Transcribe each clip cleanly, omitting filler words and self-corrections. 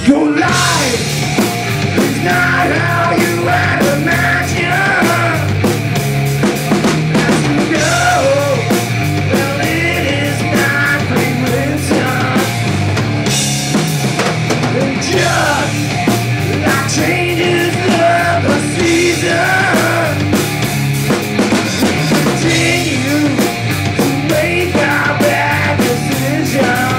Your life is not how you had imagined. As you know, well, it is not rewritten. And just like changes of the season, we continue to make our bad decisions.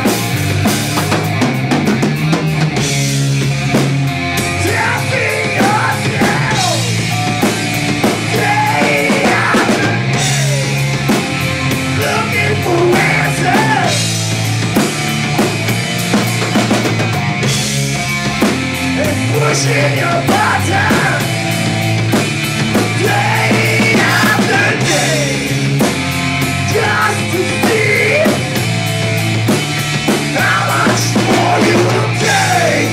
Pushing your button day after day, just to see how much more you will take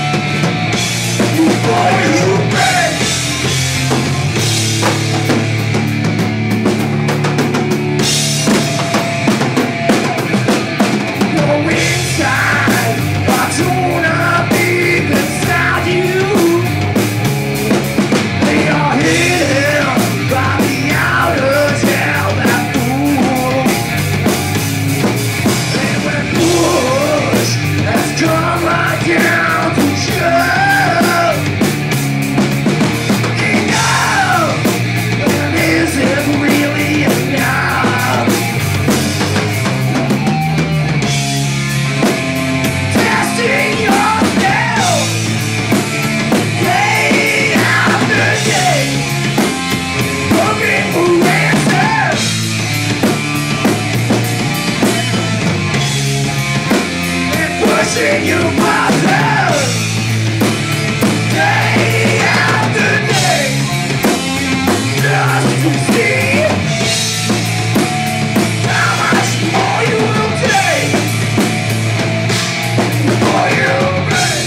before you break. Go inside, I don't wanna be beside you. Pushing your button day after day, just to see how much more you will take before you break.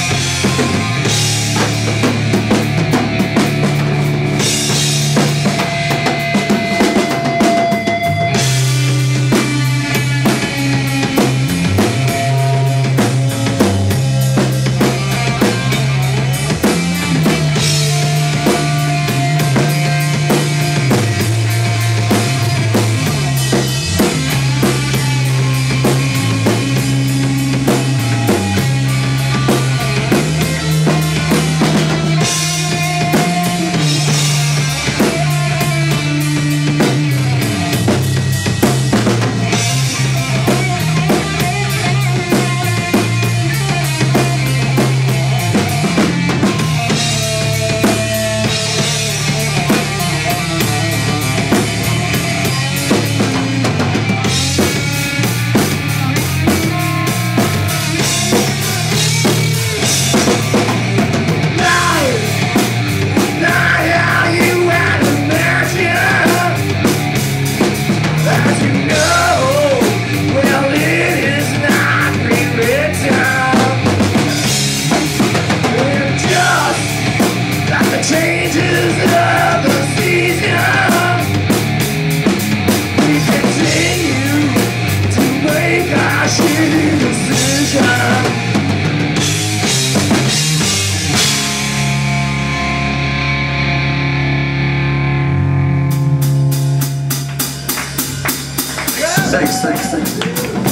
Changes of the season, we continue to make our shitty decisions. Thanks.